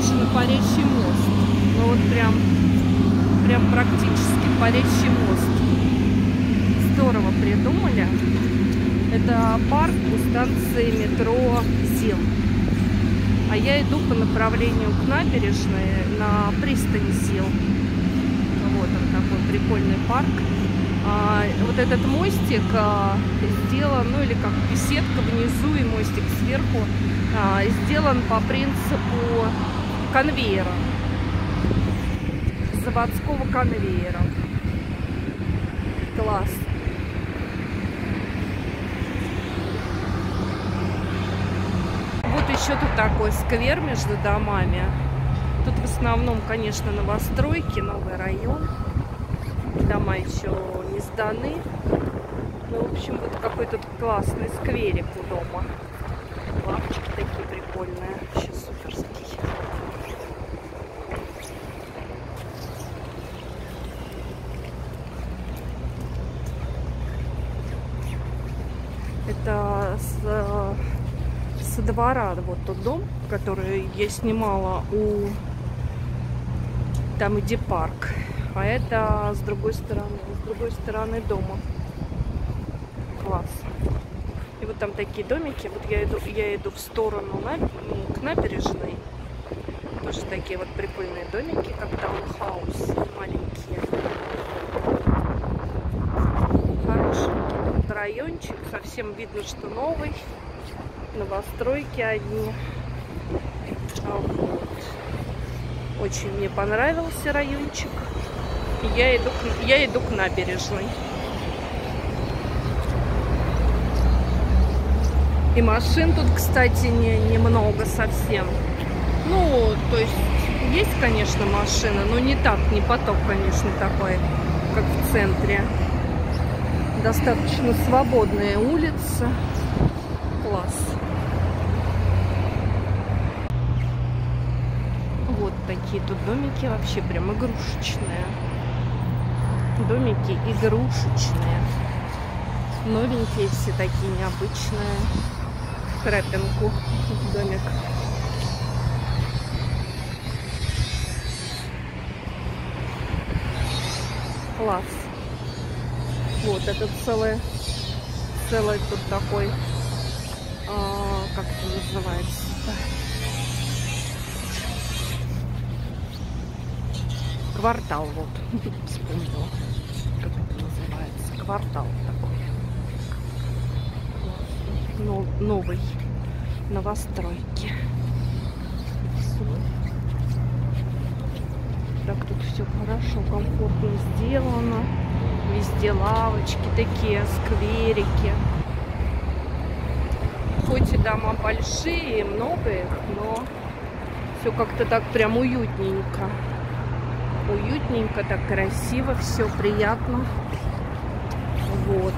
похоже на парящий мост. Ну вот прям практически парящий мост. Здорово придумали. Это парк у станции метро ЗИЛ. А я иду по направлению к набережной на пристань ЗИЛ. Вот он такой прикольный парк. Вот этот мостик сделан, ну или как беседка внизу и мостик сверху, сделан по принципу конвейера, заводского конвейера. Класс. Вот еще тут такой сквер между домами. Тут в основном, конечно, новостройки, новый район. Дома еще не сданы. Ну, в общем, вот какой тут классный скверик у дома. Лавочки такие прикольные. Вообще суперские. Это со двора вот тот дом, который я снимала там где парк. А это с другой стороны дома. Класс. И вот там такие домики. Вот я иду в сторону к набережной. Тоже такие вот прикольные домики, как таунхаус, маленькие. Хороший вот райончик. Совсем видно, что новый. Новостройки одни. Вот. Очень мне понравился райончик. Я иду к набережной. И машин тут, кстати, немного совсем. Ну, то есть, конечно, машины, но не поток, конечно, такой, как в центре. Достаточно свободная улица. Класс. Вот такие тут домики, вообще прям игрушечные. Домики игрушечные. Новенькие все такие необычные. В тропинку домик. Класс. Вот это целый тут такой, как это называется? Квартал, вот. Вспомнила, как это называется. Квартал такой. Новый. Новостройки. Так, тут все хорошо, комфортно сделано. Везде лавочки такие, скверики. Хоть и дома большие, много их, но все как-то так прям уютненько. Уютненько, так красиво, все приятно. Вот.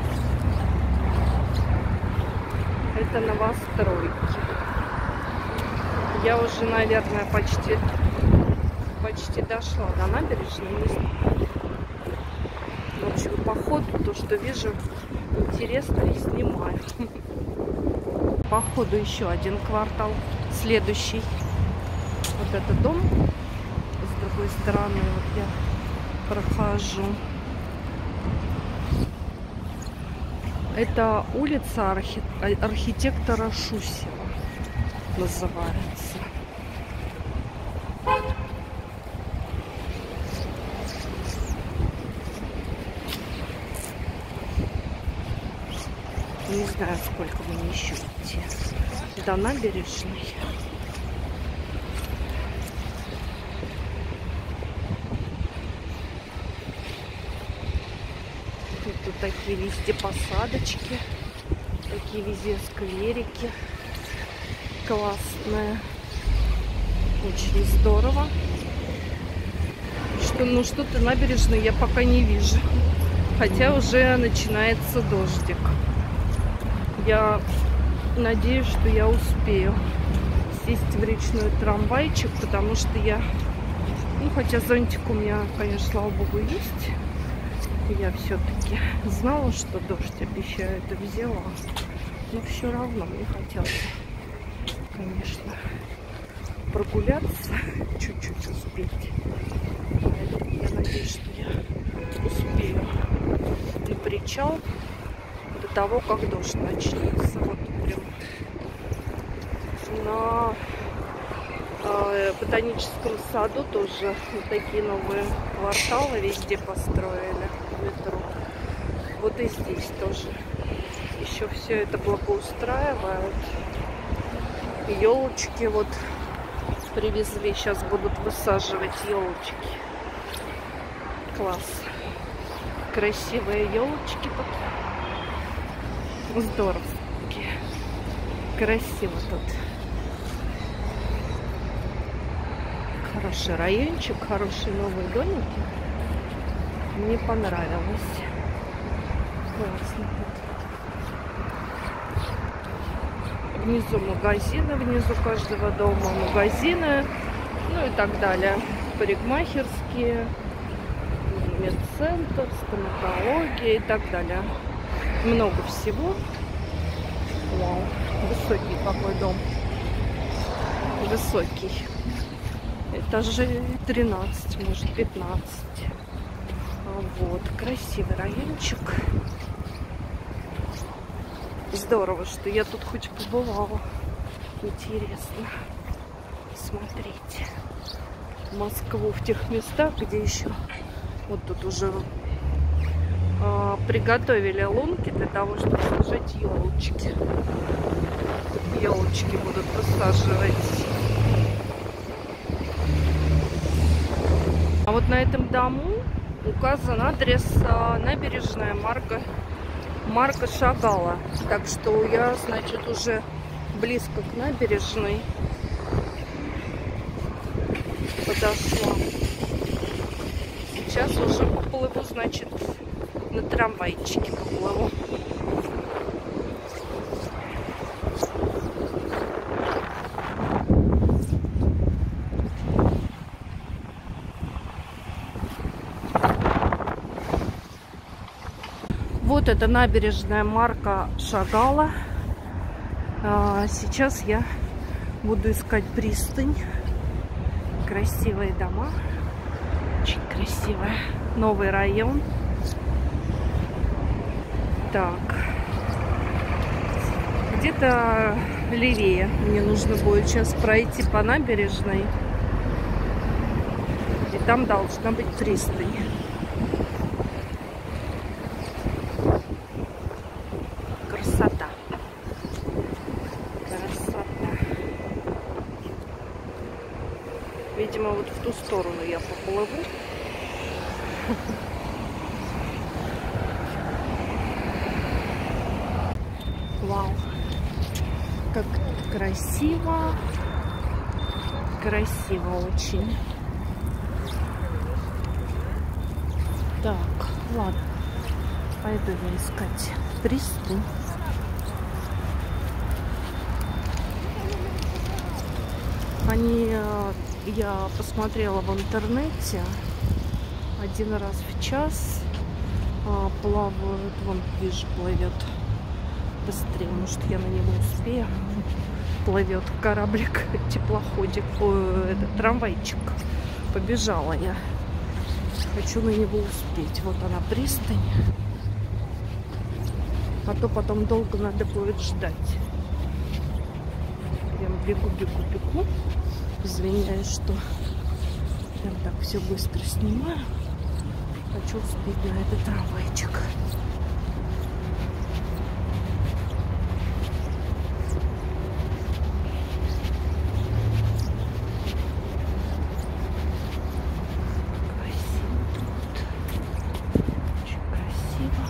Это новостройки. Я уже, наверное, почти дошла до набережной. В общем, по ходу то, что вижу интересно, и снимаю. По ходу еще один квартал. Следующий. Вот этот дом. С другой стороны вот я прохожу. Это улица архитектора Шусева называется. Не знаю, сколько мне еще идти до набережной. Тут такие везде посадочки, такие везде скверики. Классные. Очень здорово. Что-то набережной я пока не вижу. Хотя уже начинается дождик. Я надеюсь, что я успею сесть в речной трамвайчик, потому что хотя зонтик у меня, конечно, слава богу, есть. Я все-таки знала, что дождь обещает, и взяла. Но все равно мне хотелось, конечно, прогуляться, чуть-чуть успеть. Я надеюсь, что я успею на причал до того, как дождь начнется. Вот прям на ботаническом саду тоже вот такие новые кварталы везде построили в метро. Вот и здесь тоже еще все это благоустраивают. Елочки вот привезли, сейчас будут высаживать елочки. Класс. Красивые елочки тут. Здоровские. Красиво тут. Хороший райончик, хорошие новые домики. Мне понравилось. Классно тут. Внизу магазины, внизу каждого дома магазины, ну и так далее. Парикмахерские, медцентр, стоматология и так далее. Много всего. Вау, высокий какой дом. Высокий. Этажей 13, может 15. Вот, красивый райончик. Здорово, что я тут хоть побывала. Интересно. Смотрите. Москву в тех местах, где еще вот тут уже приготовили лунки для того, чтобы сажать елочки. Елочки будут высаживать. А вот на этом дому указан адрес набережная Марка Шагала. Так что я, значит, уже близко к набережной подошла. Сейчас уже поплыву, значит, на трамвайчике поплыву. Вот это набережная Марка Шагала. Сейчас я буду искать пристань. Красивые дома. Очень красивая. Новый район. Так. Где-то левее мне нужно будет сейчас пройти по набережной. И там должна быть пристань. Красота. Красота. Видимо, вот в ту сторону я поплыву. Вау. Как красиво. Красиво очень. Так, ладно. Пойду я искать пристань. Я посмотрела в интернете, один раз в час плавают, вон, вижу, плывет быстрее, может, я на него успею. Плывет кораблик, теплоходик, этот трамвайчик. Побежала я. Хочу на него успеть. Вот она, пристань. А то потом долго надо будет ждать. Прям бегу. Извиняюсь, что прям так все быстро снимаю. Хочу успеть на этот трамвайчик. Красиво тут. Очень красиво.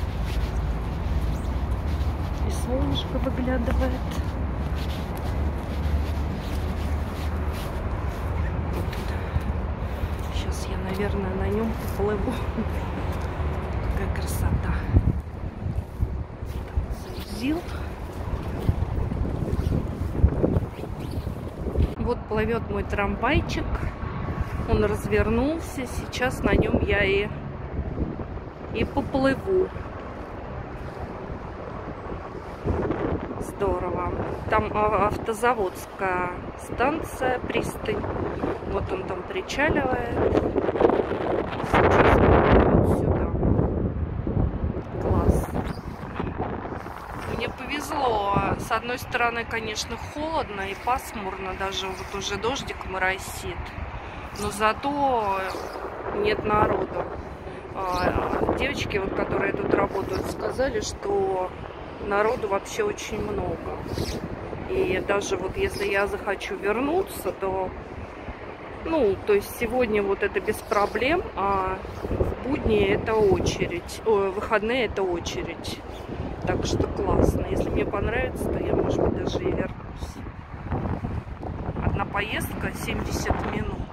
И солнышко выглядывает. Наверное, на нем поплыву. Какая красота. Зил. Вот плывет мой трамвайчик. Он развернулся. Сейчас на нем я и поплыву. здорово. Там автозаводская станция, пристань. Вот он там причаливает. Сейчас мы сюда. Класс. Мне повезло. С одной стороны, конечно, холодно и пасмурно. Даже вот уже дождик моросит. Но зато нет народу. Девочки, вот, которые тут работают, сказали, что народу вообще очень много. И даже вот если я захочу вернуться, то, ну, то есть сегодня вот это без проблем, а в будни это очередь, в выходные это очередь. Так что классно. Если мне понравится, то я, может быть, даже и вернусь. Одна поездка 70 минут.